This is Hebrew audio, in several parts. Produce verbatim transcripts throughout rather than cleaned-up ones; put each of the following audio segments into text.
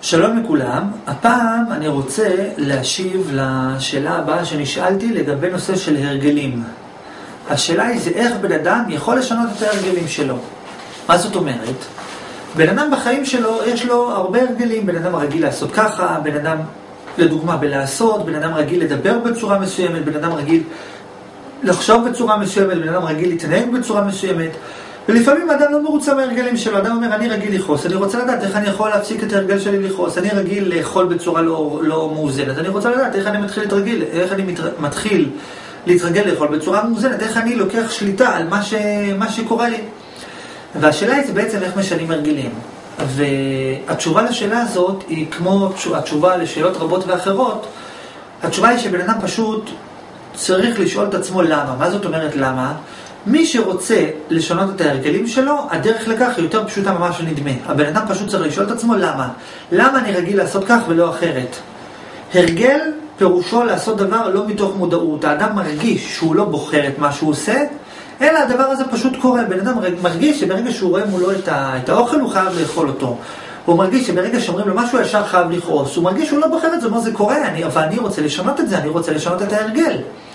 שלום לכולם, הפעם אני רוצה להשיב לשאלה הבאה שנשאלתי לגבי נושא של הרגלים. השאלה היא זה איך בן אדם יכול לשנות את ההרגלים שלו. מה זאת אומרת? בן אדם בחיים שלו יש לו הרבה הרגלים, בן אדם רגיל לעשות ככה, בן אדם לדוגמה בלעשות, בן אדם רגיל לדבר בצורה מסוימת, בן אדם רגיל לחשוב בצורה מסוימת, בן אדם רגיל להתנהג בצורה מסוימת. ולפעמים האדם לא מרוצה מהרגלים שלו, האדם אומר אני רגיל לכעוס, אני רוצה לדעת איך אני יכול להפסיק את הרגל שלי לכעוס, אני רגיל לאכול בצורה לא, לא מאוזנת, אני רוצה לדעת איך אני מתחיל להתרגל, איך אני מתר... מתחיל להתרגל לאכול בצורה מאוזנת, איך אני לוקח שליטה על מה, ש... מה שקורה לי. והשאלה היא זה בעצם איך משנים הרגלים. והתשובה לשאלה הזאת היא כמו התשובה לשאלות רבות ואחרות, התשובה היא שבן אדם פשוט צריך לשאול את עצמו למה. מה זאת אומרת למה? מי שרוצה לשנות את ההרגלים שלו, הדרך לכך היא יותר פשוטה ממש שנדמה. הבן אדם פשוט צריך לשאול את עצמו למה. למה אני רגיל לעשות כך ולא אחרת? הרגל פירושו לעשות דבר לא מתוך מודעות. האדם מרגיש שהוא לא בוחר את מה שהוא עושה, אלא הדבר הזה פשוט קורה. בן אדם מרגיש שברגע שהוא רואה מולו את, ה... את האוכל הוא חייב לאכול אותו. הוא מרגיש שברגע שאומרים לו משהו ישר חייב לכעוס. הוא מרגיש שהוא לא בוחר את זה, מה זה קורה? אני... אבל אני רוצה לשנות את זה, אני רוצה לשנות את ההרגל.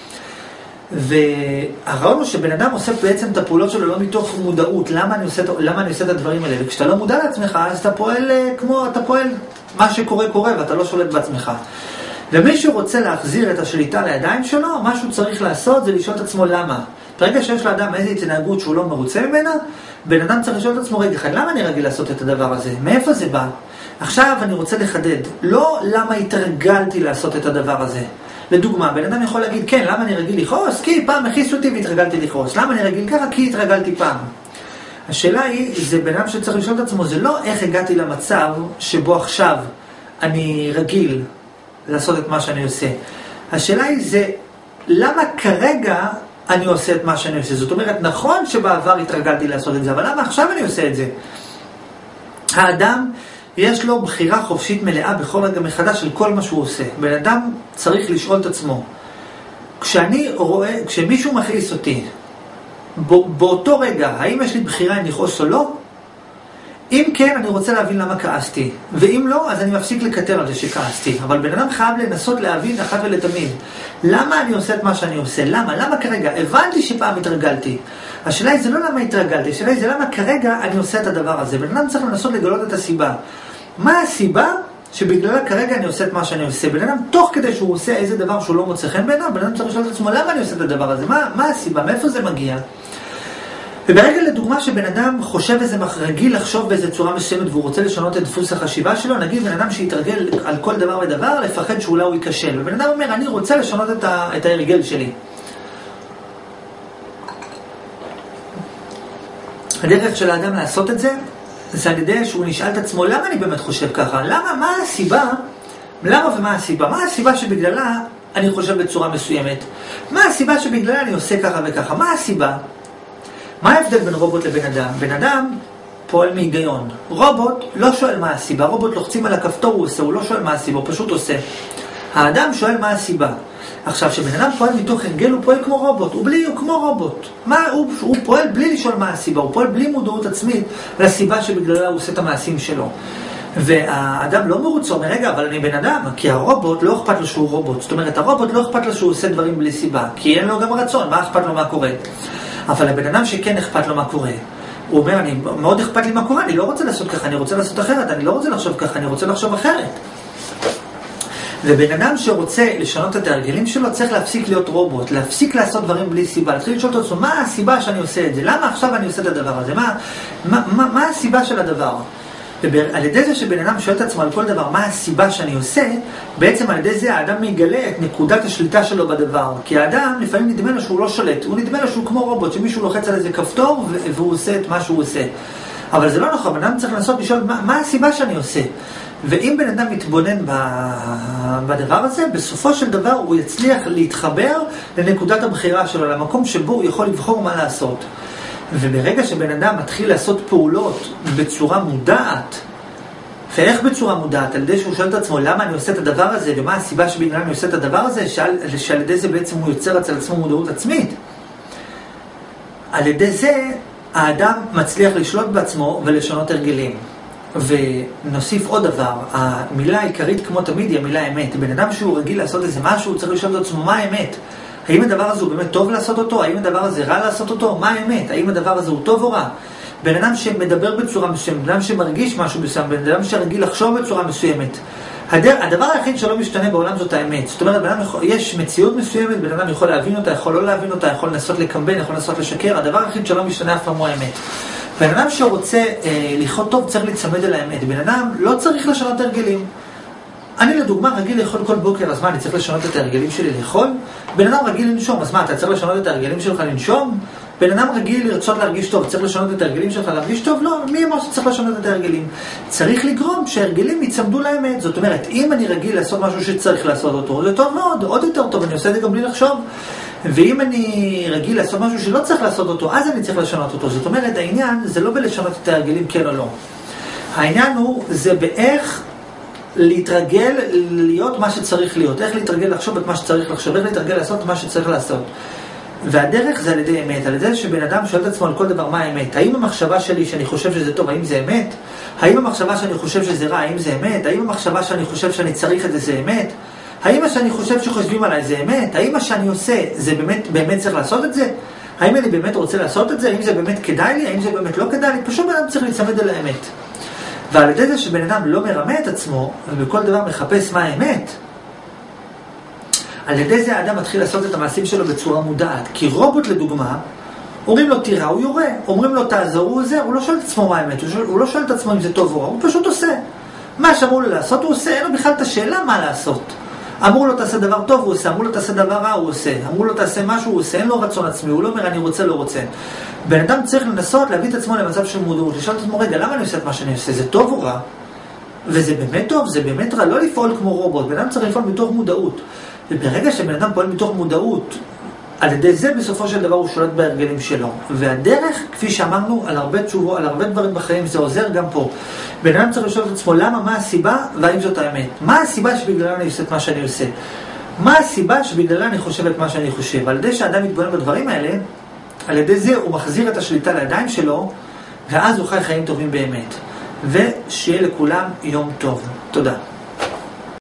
והרעיון הוא שבן אדם עושה בעצם את הפעולות שלו לא מתוך מודעות, למה אני עושה, למה אני עושה את הדברים האלה, וכשאתה לא מודע לעצמך אז אתה פועל כמו, אתה פועל מה שקורה קורה ואתה לא שולט בעצמך. ומי שרוצה להחזיר את השליטה לידיים שלו, מה שהוא צריך לעשות זה לשאול את עצמו למה. ברגע שיש לאדם איזו התנהגות שהוא לא מרוצה ממנה, בן אדם צריך לשאול את עצמו רגע אחד, למה אני רגיל לעשות את הדבר הזה? מאיפה זה בא? עכשיו אני רוצה לחדד, לא למה התרגלתי לעשות את הדבר הזה. לדוגמה, בן אדם יכול להגיד, כן, למה אני רגיל לכעוס? כי פעם הכיסו אותי והתרגלתי לכעוס. למה אני רגיל ככה? כי התרגלתי פעם. השאלה היא, זה בן אדם שצריך לשאול את עצמו, זה לא איך הגעתי למצב שבו עכשיו אני רגיל לעשות את מה שאני עושה. השאלה היא, זה למה כרגע אני עושה את מה שאני עושה? זאת אומרת, נכון שבעבר התרגלתי לעשות את זה, אבל למה עכשיו אני עושה את זה? האדם יש לו בחירה חופשית מלאה בכל רגע מחדש של כל מה שהוא עושה. בן אדם צריך לשאול את עצמו. כשאני רואה, כשמישהו מכעיס אותי, באותו רגע, האם יש לי בחירה אם לכעוס או לא? אם כן, אני רוצה להבין למה כעסתי. ואם לא, אז אני מפסיק לקטר על זה שכעסתי. אבל בן אדם חייב לנסות להבין אחת ולתמיד. למה אני עושה את מה שאני עושה? למה? למה כרגע? הבנתי שפעם התרגלתי. השאלה היא זה לא למה התרגלתי, השאלה היא זה למה כרגע אני עושה את הדבר הזה. בן אדם צריך לנסות לגלות את הסיבה. מה הסיבה שבגללה כרגע אני עושה את מה שאני עושה? בן אדם תוך כדי שהוא עושה איזה דבר שהוא לא מוצא חן בעיניו, בן אדם צריך לשאול את עצמו למה אני עושה את הדבר הזה? מה, מה הסיבה? מאיפה זה מגיע? וברגע לדוגמה שבן אדם חושב איזה רגיל לחשוב באיזה צורה מסוימת והוא רוצה לשנות את דפוס החשיבה שלו, נגיד בן אדם שיתרגל על כל דבר ודבר לפחד שאולי הוא ייכשל. ובן אדם אומר אני רוצה לשנות את, ה, את ההרגל שלי. הדרך של האדם לעשות את זה זה על ידי שהוא נשאל את עצמו למה אני באמת חושב ככה? למה? מה הסיבה? למה ומה הסיבה? מה הסיבה שבגללה אני חושב בצורה מסוימת? מה הסיבה שבגללה אני עושה ככה וככה? מה הסיבה? מה ההבדל בין רובוט לבן אדם? בן אדם פועל מהיגיון. רובוט לא שואל מה הסיבה. רובוט לוחצים על הכפתור, הוא עושה, הוא לא שואל מה הסיבה, הוא פשוט עושה. האדם שואל מה הסיבה. עכשיו, כשבן אדם פועל מתוך הרגל, הוא פועל כמו רובוט. הוא, בלי, הוא כמו רובוט. מה, הוא, הוא פועל בלי לשאול מה הסיבה. הוא פועל בלי מודעות עצמית לסיבה שבגללה הוא עושה את המעשים שלו. והאדם לא מרוצה, אומר, רגע, אבל אני בן אדם, כי הרובוט לא אכפת לו שהוא רובוט. זאת אומרת, הרובוט לא אכפת לו שהוא עושה דברים בלי סיבה. כי אין לו גם רצון, מה אכפת לו מה קורה? אבל הבן אדם שכן אכפת לו מה קורה, הוא אומר, אני, מאוד אכפת לי מה קורה, אני לא רוצה לעשות ככה, אני רוצה לעשות אחרת, אני לא רוצה לחשוב ככה, אני רוצה לחשוב אחרת. ובן אדם שרוצה לשנות את ההרגלים שלו, צריך להפסיק להיות רובוט, להפסיק לעשות דברים בלי סיבה, להתחיל לשאול את עצמו, מה הסיבה שאני עושה את זה? למה עכשיו אני עושה את הדבר הזה? מה, מה, מה, מה הסיבה של הדבר? ועל ידי זה שבן אדם שואל את עצמו על כל דבר, מה הסיבה שאני עושה, בעצם על ידי זה האדם מגלה את נקודת השליטה שלו בדבר. כי האדם לפעמים נדמה לו שהוא לא שולט, הוא נדמה לו שהוא כמו רובוט, שמישהו לוחץ על איזה כפתור והוא עושה את מה שהוא עושה. אבל זה לא נכון, בן אדם צריך לנסות לשאול מה, מה הסיבה שאני עושה. ואם בן אדם מתבונן בדבר הזה, בסופו של דבר הוא יצליח להתחבר לנקודת הבחירה שלו, למקום שבו הוא יכול לבחור מה לעשות. וברגע שבן אדם מתחיל לעשות פעולות בצורה מודעת, ואיך בצורה מודעת? על ידי שהוא שואל את עצמו למה אני עושה את הדבר הזה, ומה הסיבה שבגלל אני עושה את הדבר הזה, שעל, שעל ידי זה בעצם הוא יוצר אצל עצמו מודעות עצמית. על ידי זה האדם מצליח לשלוט בעצמו ולשנות הרגלים. ונוסיף עוד דבר, המילה העיקרית כמו תמיד היא המילה אמת. בן אדם שהוא רגיל לעשות איזה משהו, הוא צריך לשאול את עצמו מה האמת. האם הדבר הזה הוא באמת טוב לעשות אותו? האם הדבר הזה רע לעשות אותו? מה האמת? האם הדבר הזה הוא טוב או רע? בן אדם שמדבר בצורה מסוימת, בן אדם שמרגיש משהו מסוים, בן אדם שרגיל לחשוב בצורה מסוימת. הדבר היחיד שלא משתנה בעולם זאת האמת. זאת אומרת, בן אדם יכול, יש מציאות מסוימת, בן אדם יכול להבין אותה, יכול לא להבין אותה, יכול לנסות לקמבן, יכול לנסות לשקר. הדבר היחיד שלא משתנה אף פעם הוא האמת. בן אדם שרוצה אה, לחיות טוב צריך להצמד אל האמת. בן אדם לא צריך לשנות הרגלים. אני לדוגמה רגיל לאכול כל בוקר, אז מה, אני צריך לשנות את ההרגלים שלי לאכול? בן אדם רגיל לנשום, אז מה, אתה צריך לשנות את ההרגלים שלך לנשום? בן אדם רגיל לרצות להרגיש טוב, צריך לשנות את ההרגלים שלך להרגיש טוב? לא, מי אמר שצריך לשנות את ההרגלים? צריך לגרום שההרגלים יצמדו לאמת. זאת אומרת, אם אני רגיל לעשות משהו שצריך לעשות אותו, זה טוב מאוד, עוד יותר טוב, אני עושה את זה גם בלי לחשוב. ואם אני רגיל לעשות משהו שלא צריך לעשות אותו, אז אני צריך לשנות אותו. זאת אומרת, העניין זה לא בלשנות את ההרגלים כן או לא. העניין הוא, זה באיך להתרגל להיות מה שצריך להיות, איך להתרגל לחשוב את מה שצריך לחשוב, איך להתרגל לעשות את מה שצריך לעשות. והדרך זה על ידי אמת, על ידי שבן אדם שואל את עצמו על כל דבר מה האמת. האם המחשבה שלי שאני חושב שזה טוב, האם זה אמת? האם המחשבה שאני חושב שזה רע, האם זה אמת? האם המחשבה שאני חושב שאני צריך את זה, זה אמת? האם מה שאני חושב שחושבים עליי זה אמת? האם מה שאני עושה זה באמת, באמת צריך לעשות את זה? האם אני באמת רוצה לעשות את זה? האם זה באמת כדאי לי? האם זה באמת לא כדאי לי? פשוט בן אדם צריך להצמד על האמת. ועל ידי זה שבן אדם לא מרמה את עצמו ובכל דבר מחפש מה האמת, על ידי זה האדם מתחיל לעשות את המעשים שלו בצורה מודעת. כי רובוט לדוגמה, אומרים לו תירה, הוא יורה, אומרים לו תעזור, הוא עוזר, הוא לא שואל את עצמו מה האמת, הוא, שואל, הוא לא שואל את עצמו אם זה טוב או רע, הוא פשוט עושה. מה שאמרו לו לעשות הוא עושה, אין לו בכלל את השאלה מה לעשות. אמרו לו תעשה דבר טוב, הוא עושה, אמרו לו תעשה דבר רע, הוא עושה, אמרו לו תעשה משהו, הוא עושה, אין לו רצון עצמי, הוא לא אומר אני רוצה, לא רוצה. בן אדם צריך לנסות להביא את עצמו למצב של מודעות, לשאול את עצמו רגע, למה אני עושה את מה שאני עושה? זה טוב או רע? וזה באמת טוב, זה באמת רע, לא לפעול כמו רובוט, בן אדם צריך לפעול מתוך מודעות. וברגע שבן אדם פועל מתוך מודעות, על ידי זה בסופו של דבר הוא שולט בהרגלים שלו. והדרך, כפי שאמרנו, על הרבה תשובות, על הרבה דברים בחיים, זה עוזר גם פה. בן אדם צריך לשאול את עצמו למה, מה הסיבה, והאם זאת האמת. מה הסיבה שבגללה אני עושה את מה שאני עושה? מה הסיבה שבגללה אני חושב את מה שאני חושב? על ידי שאדם מתבונן בדברים האלה, על ידי זה הוא מחזיר את השליטה לידיים שלו, ואז הוא חי חיים טובים באמת. ושיהיה לכולם יום טוב. תודה.